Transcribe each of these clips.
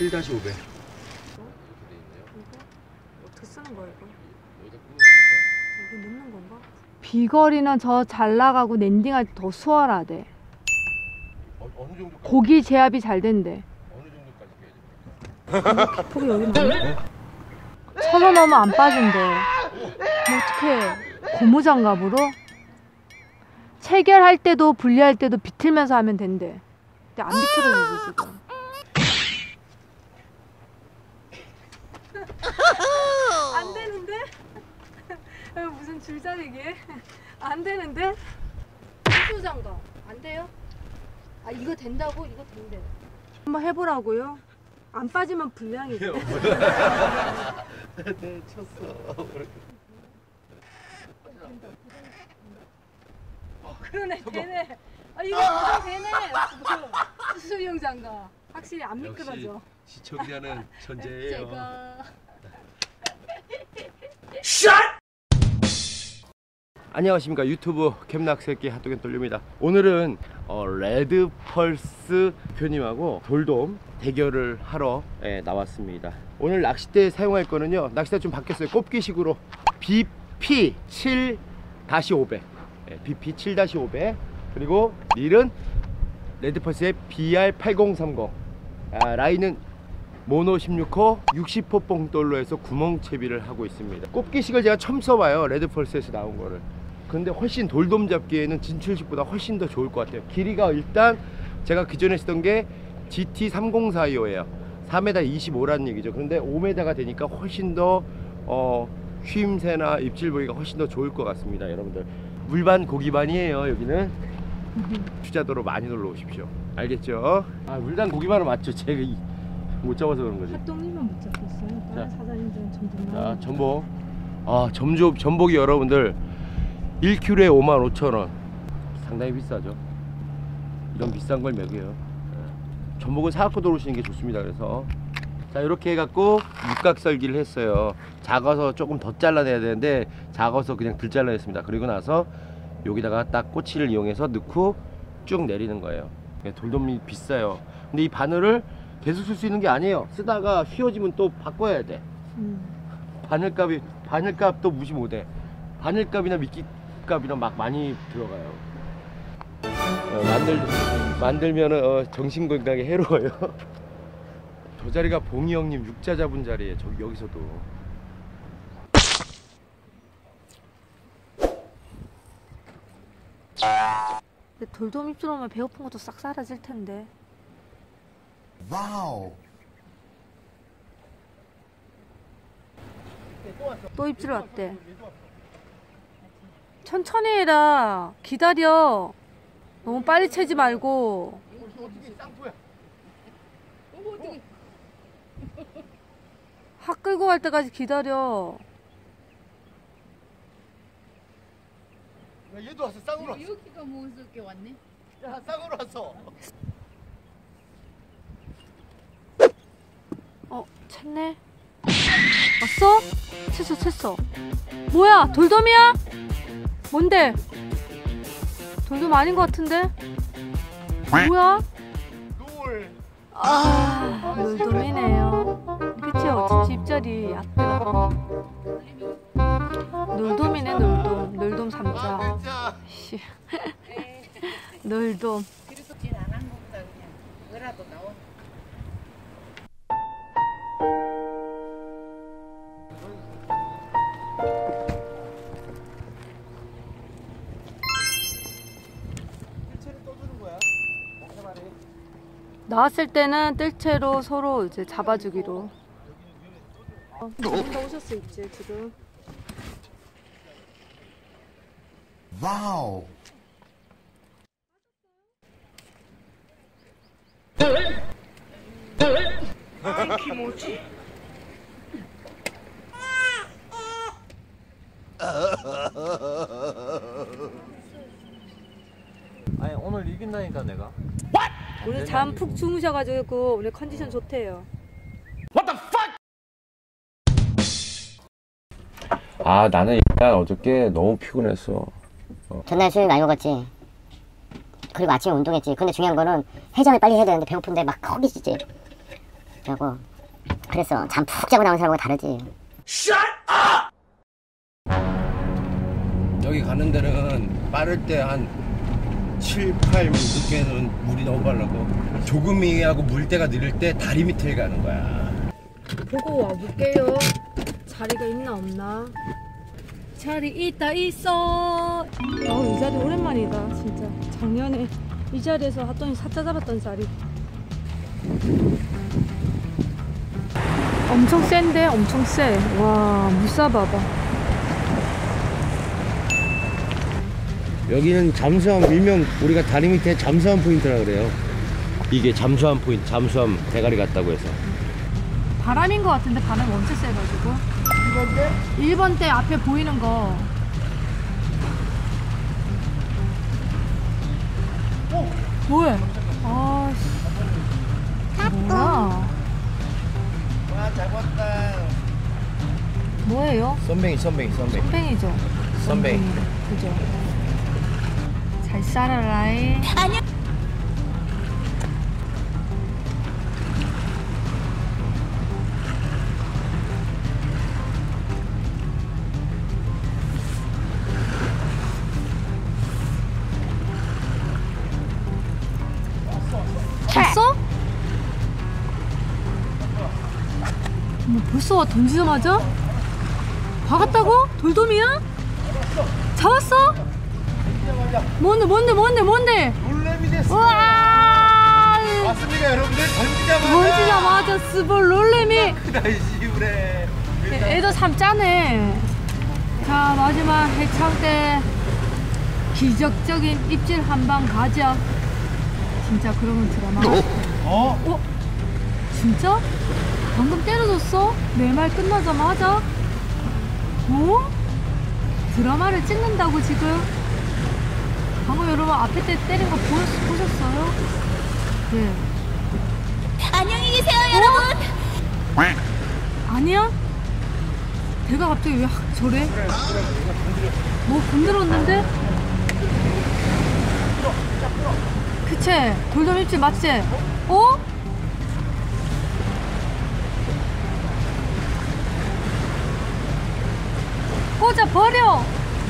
7-500. 어떻게 쓰는 거야 이거? 여기 넣는 건가? 비거리는 저 잘 나가고 랜딩할 때 더 수월하대. 어느 정도? 고기 제압이 잘 된대. 어느 정도까지 폭이 여기 있네? 서로 넣으면 안 빠진대. 뭐 어떡해. 고무장갑으로? 체결할 때도 분리할 때도 비틀면서 하면 된대. 근데 안 비틀어지지 지금. 안 되는데? 무슨 줄자리기에? 안 되는데? 수장갑 안 돼요? 아 이거 된다고? 이거 된대. 한번 해보라고요? 안 빠지면 불량이지. 네, 쳤어. 그러네, 되네. 아 이거 진짜 되네. 수소용 장갑. 확실히 안 미끄러져. 시청자는 천재예요. 제가. 안녕하십니까, 유튜브 캠락새끼 핫도그 돌립니다. 오늘은 레드펄스 대표님하고 돌돔 대결을 하러 나왔습니다. 오늘 낚싯대 사용할 거는요, 낚싯대 좀 바뀌었어요. 꼽기식으로 BP 7-500, BP 7-500, 그리고 릴은 레드펄스의 BR8030, 라인은 모노 16호 60호 뽕돌로 해서 구멍채비를 하고 있습니다. 꼽기식을 제가 처음 써봐요, 레드펄스에서 나온 거를. 근데 훨씬 돌돔 잡기에는 진출식보다 훨씬 더 좋을 것 같아요. 길이가 일단 제가 기존에 쓰던 게 GT3042호예요 4m 25라는 얘기죠. 그런데 5m가 되니까 훨씬 더 휘임새나 입질 보기가 훨씬 더 좋을 것 같습니다. 여러분들 물반 고기반이에요. 여기는 투자도로 많이 놀러 오십시오. 알겠죠? 아, 물반 고기반은 맞죠? 제가 못 잡아서 그런 거지. 핫도그만 못 잡겠어요. 다른 사장님들은 전복. 자, 전복. 아, 전복이 여러분들 1kg에 55,000원. 상당히 비싸죠. 이런 비싼 걸 먹여요. 전복은 사갖고 들어오시는 게 좋습니다. 그래서 자, 이렇게 해갖고 육각썰기를 했어요. 작아서 조금 더 잘라내야 되는데 작아서 그냥 들 잘라냈습니다. 그리고 나서 여기다가 딱 꼬치를 이용해서 넣고 쭉 내리는 거예요. 돌돔이 비싸요. 근데 이 바늘을 계속 쓸 수 있는 게 아니에요. 쓰다가 휘어지면 또 바꿔야 돼. 바늘값도 무시 못해. 바늘값이나 미끼값이나 막 많이 들어가요. 만들면은 정신 건강에 해로워요. 저 자리가 봉이 형님 육자 잡은 자리에 여기서도. 근데 돌돔 입질 오면 배고픈 것도 싹 사라질 텐데. 와우. 또 입질 왔대. 천천히 해라. 기다려. 너무 빨리 채지 말고. 확 끌고 갈 때까지 기다려. 야, 얘도 왔어. 쌍으로 왔어. 여기가 무섭게 왔네. 야, 쌍으로 왔어. 챘네. 왔어? 챘어. 뭐야? 돌돔이야? 뭔데? 돌돔 아닌 것 같은데? 뭐야? 노을. 아, 돌돔이네요. 그치, 어쩐지 입자리 얕더라. 놀돔이네, 놀돔. 놀돔 3자. 씨. 놀돔. 그래서 진 안 한 것보다 그냥 뭐라도 나온. 나왔을 때는 뜰채로 서로 이제 잡아주기로. 다 오셨어 있지 지금. 와우. 키 뭐지? 아니 오늘 이긴다니까 내가. 오늘 잠 푹 주무셔가지고 오늘 컨디션 좋대요. 아, 나는 일단 어저께 너무 피곤했어. 전날 술 많이 먹었지. 그리고 아침에 운동했지. 근데 중요한 거는 해장을 빨리 해야 되는데 배고픈데 막 허기지지. 그래갖고 그랬어. 잠 푹 자고 나온 사람하고 다르지. 여기 가는 데는 빠를 때 한 7, 8 늦게는 물이 너무 빨라고 조금이하고 물때가 느릴 때 다리 밑에 가는 거야. 보고 와볼게요. 자리가 있나 없나. 자리 있다 있어. 이 자리 오랜만이다 진짜. 작년에 이 자리에서 하더니 사자 잡았던 자리. 엄청 센데? 엄청 세. 와 무사 봐봐. 여기는 잠수함, 일명 우리가 다리 밑에 잠수함 포인트라 그래요. 이게 잠수함 포인트, 잠수함 대가리 같다고 해서. 바람인 것 같은데 바람이 엄청 세가지고. 1번 때 앞에 보이는 거. 뭐해? 아씨. 뭐야? 와, 잡았다. 뭐예요? 선뱅이. 선뱅이죠. 선뱅이. 그죠. 잘 살아라이. 아니요. 봤어? 벌써 와 던지자마자? 박았다고? 돌돔이야? 잡았어? 뭔데? 놀래미 됐어. 우와! 맞습니다, 여러분들. 던지자마자 스볼 놀래미. 나이씨 그래. 애도 참 짜네. 자 마지막 해창 때 기적적인 입질 한 방 가자. 진짜 그러면 드라마. 어? 진짜? 방금 때려줬어? 내 말 끝나자마자? 어? 드라마를 찍는다고 지금? 방금 여러분 앞에 때 때린 거 보셨어요? 네. 안녕히 계세요, 여러분. 아니야? 걔가 갑자기 왜 저래? 뭐 건드렸는데? 그치? 돌돔 입질 맞지? 어? 꽂아 버려!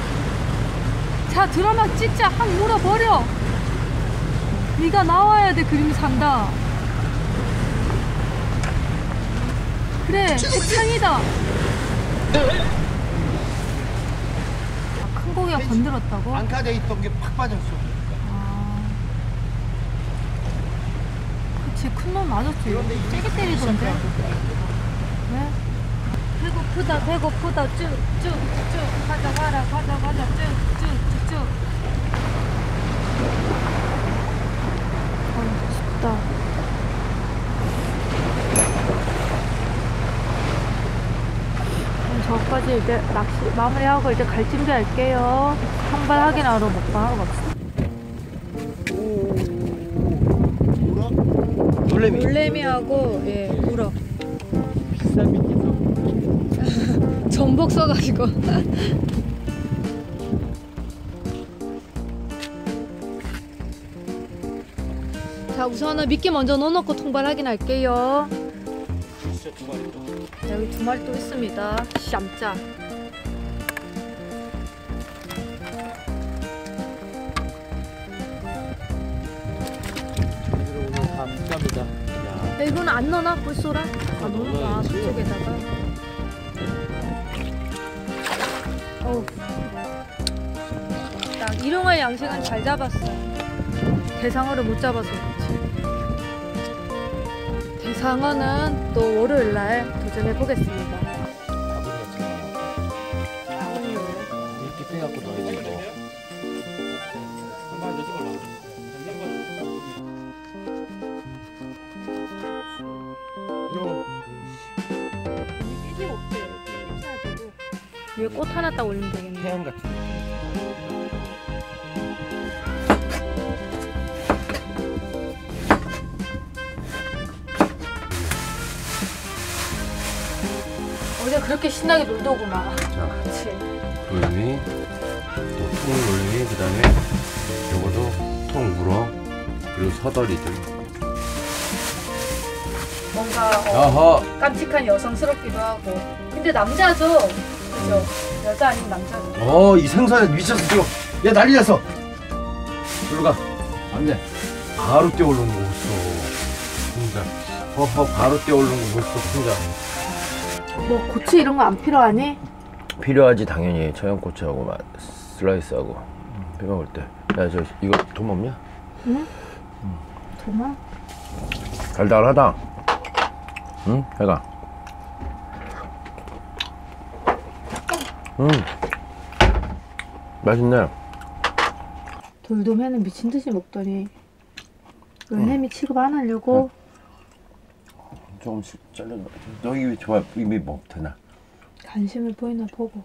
자 드라마 찍자. 확 물어버려. 네가 나와야 돼. 그림 산다. 그래 해창이다. 큰 고기가 건드렸다고? 안카돼 있던 게 팍 빠졌어. 그치 큰 놈 맞았지. 세게 때리던데. 왜? 배고프다 쭉쭉쭉 가져가라 쭉쭉쭉쭉. 춥다. 저까지 이제 낚시 마무리하고 이제 갈 준비할게요. 선발 확인하러 먹방하러 갑시다. 놀래미. 놀래미하고 예 우럭. 비싼 미끼. 전복 써가지고. 자 우선은 미끼 먼저 넣어놓고 통발 확인할게요. 진짜 두 마리 또. 여기 두 마리 또 있습니다. 쌈짜. 오늘 다 비쌉니다. 야, 이거는 안 넣나? 꿀소라? 넣어놔 그쪽에다가. 어우. 딱 일용할 양식은 잘 잡았어. 대상어를 못 잡아서 그렇지. 대상어는 또 월요일날 도전해보겠습니다. 가브리 같은 거 이렇게 빼갖고 넣어야지 이거. 위에 꽃 하나 딱 올리면 되겠네. 태양 같은 거. 어제 그렇게 신나게 놀더구만. 자, 그치. 놀래미, 통 놀래미, 그 다음에 요거도 통 우럭, 그리고 서더리들. 뭔가 어허. 깜찍한 여성스럽기도 하고. 근데 남자죠? 그죠? 여자 아니면 남자죠? 이 생선에 미쳤어 지금. 야 난리 났어. 일로 가. 안 돼. 바로 뛰어오르는 거 보소. 혼자. 허허 바로 뛰어오르는 거 보소 혼자. 뭐 고추 이런 거 안 필요하니? 필요하지 당연히. 청양고추하고 슬라이스하고 배 먹을 때. 야 저 이거 돈 없냐? 응? 도마? 달달하다. 응? 해가. 맛있네. 돌돔회는 미친 듯이 먹더니 햄이 취급 안 하려고? 조금씩 잘라. 너 이게 좋아. 이미 뭐 되나? 관심을 보이나 보고.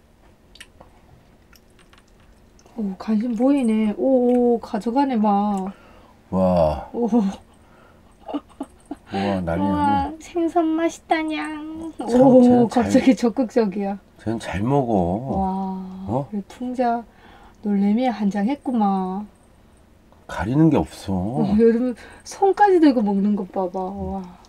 오, 관심 보이네. 오, 가져가네 막. 와. 오, 우와 난리 우와, 났네. 생선 맛있다냥. 참, 오, 쟤는 갑자기 적극적이야. 쟤는 잘 먹어. 와, 우리 풍자 놀래미에 한장했구만. 가리는 게 없어. 여러분 손까지 들고 먹는 것 봐봐. 와.